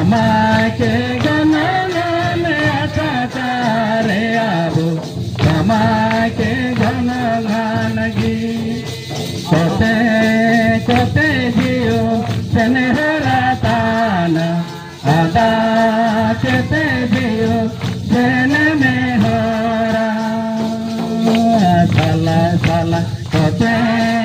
के गणन अचाचारे आबो के गण गी कोते कोते जियो सनहरा ताना आदा चते जियो सन में होरा साला साला कोते